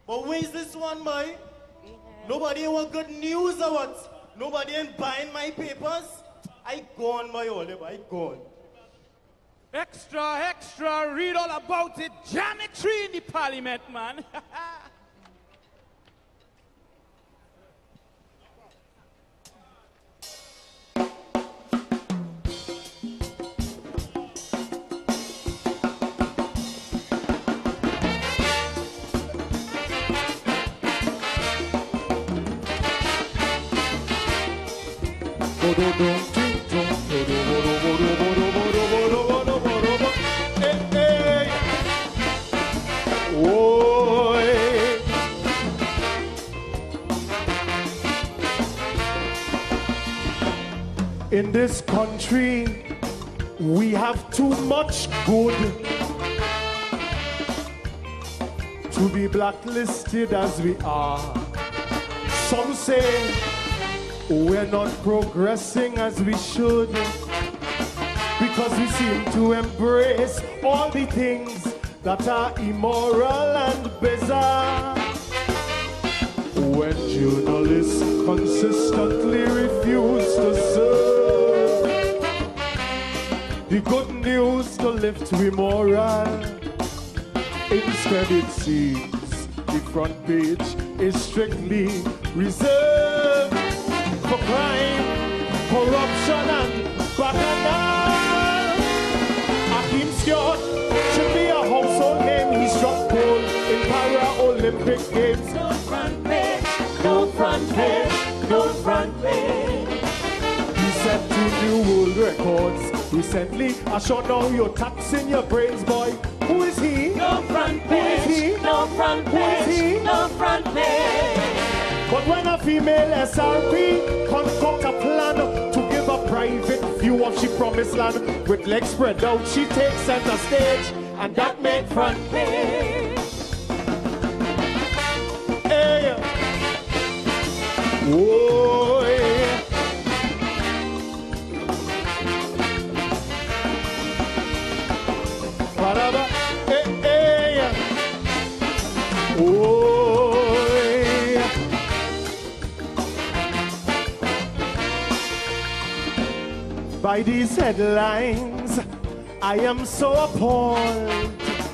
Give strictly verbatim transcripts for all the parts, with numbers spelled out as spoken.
But where's this one, boy? Yeah. Nobody want good news or what? Nobody ain't buying my papers? I gone, my Olive, I gone. Extra, extra, read all about it. Geometry in the parliament, man. In this country, we have too much good to be blacklisted as we are. Some say we're not progressing as we should because we seem to embrace all the things that are immoral and bizarre. When journalists consistently refuse to serve the good news to lift we moral, instead it seems the front page is strictly reserved for crime, corruption and bacchanal. Hakeem Stewart should be a household name. He struck gold in Paralympic Games. No front page, no front page, no front page. He set two new world records recently. I sure know you're taxing your brains, boy. Who is he? No front page, Who is he? no front page, Who is he? no front page. But when a female S R P concoct a plan to give a private view of she promised land, with legs spread out, she takes center stage, and that make front page. Hey, oh, yeah. Ba-da-ba. Hey, hey. Oh, yeah. By these headlines, I am so appalled.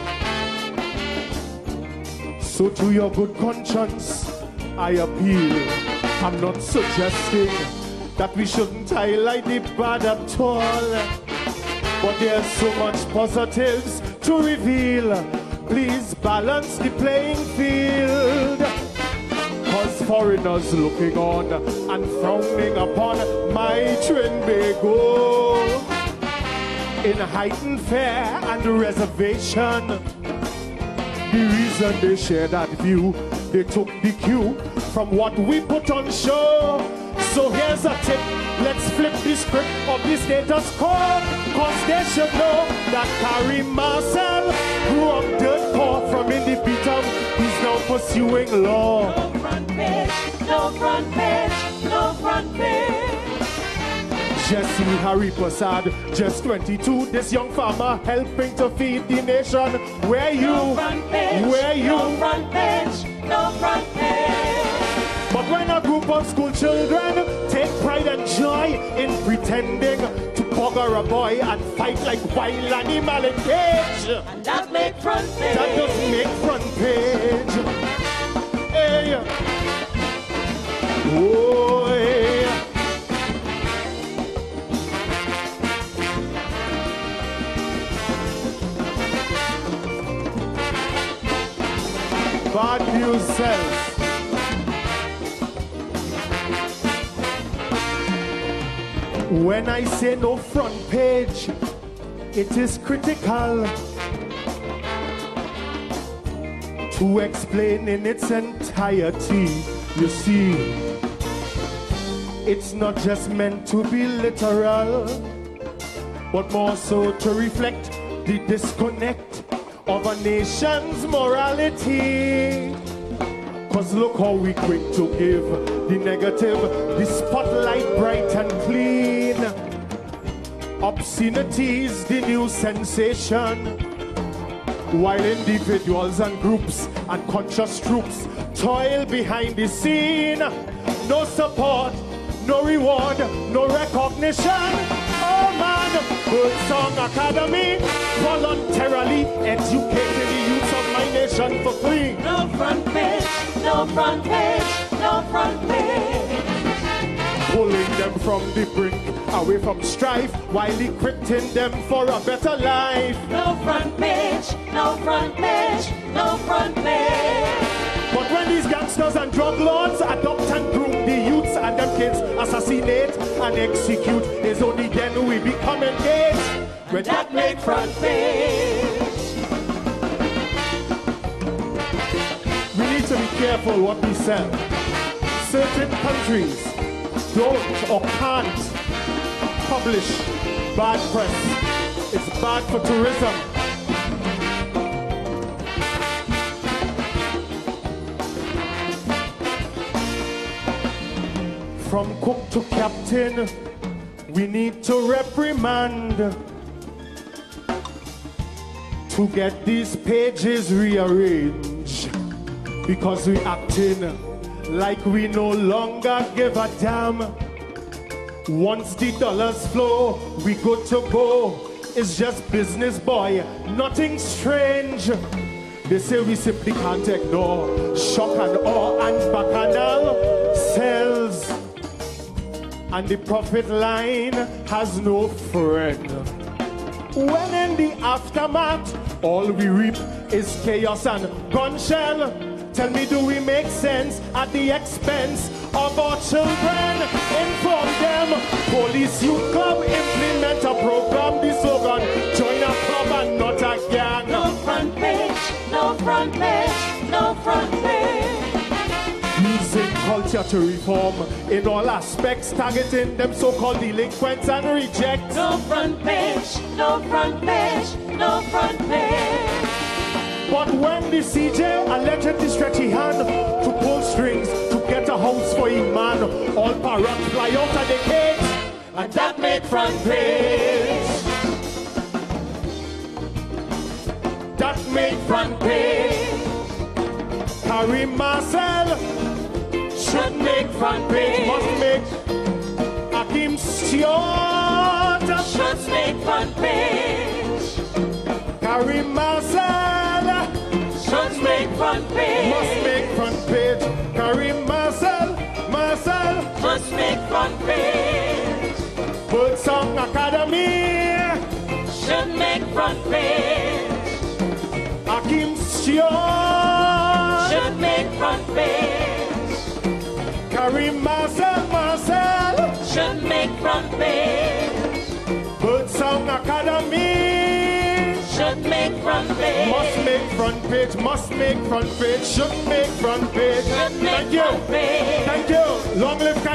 So to your good conscience, I appeal. I'm not suggesting that we shouldn't highlight the bad at all, but there's so much positives to reveal. Please balance the playing field, cause foreigners looking on and frowning upon my Trinbago in heightened fare and reservation. The reason they share that view, they took the cue from what we put on show. So here's a tip, let's flip the script of the status quo, cause they should know that Carrie Marcel grew up dirt poor from Indie Beaton. He's now pursuing law. No front page, no front page, no front page. Jesse Harry Prasad, just twenty-two, this young farmer helping to feed the nation. Where you? No front page, Where you? no front page, no front page. But when a group of school children take pride and joy in pretending to bugger a boy and fight like wild animal in cage, and that make front page. that doesn't make front page. Hey. Oh, hey. Bad news sells. When I say no front page, it is critical to explain in its entirety. You see, it's not just meant to be literal, but more so to reflect the disconnect of a nation's morality. Cause look how we quick to give the negative, the spotlight bright and clean. Obscenities, the new sensation. while individuals and groups and conscious troops toil behind the scene. No support, no reward, no recognition. Oh man, Birdsong Academy voluntarily educating the youth of my nation for free. No front page, no front page, no front page. Pulling them from the brink, away from strife, while equipping them for a better life. No front page, no front page, no front page. But when these gangsters and drug lords adopt and groom the youths and them kids assassinate and execute, it's only then we become engaged. When That make front page. we need to be careful what we sell. Certain countries don't or can't publish bad press. It's bad for tourism. From cook to captain, we need to reprimand to get these pages rearranged, because we acting like we no longer give a damn. Once the dollars flow, we good to go. It's just business, boy, nothing strange. They say we simply can't ignore shock and awe and bacchanal sells. And the profit line has no friend. When in the aftermath, all we reap is chaos and gun shell. Tell me, do we make sense at the expense of our children? Inform them. Police youth club, implement a program. The slogan, join a club and not a gang. No front page, no front page, no front page. Using culture to reform in all aspects, targeting them so-called delinquents and rejects. No front page, no front page, no front page. But when the C J allegedly stretch his hand to pull strings to get a house for him man, all parrots fly out of the cage, And that make front page. that make Front page. Harry Marcel Should make front page. must make Akim Stewart Should make front page. Harry Marcel Should make front page. must make front page. Harry Marcel, Marcel, Must make front page. Birdsong Academy, Should make front page. Akim Stewart, Should make front page. Karim Marcel, Marcel, Should make front page. Birdsong Academy, Should make front page. must make front page, must make front page, should make front page. Should make Thank you, front page. thank you. Long live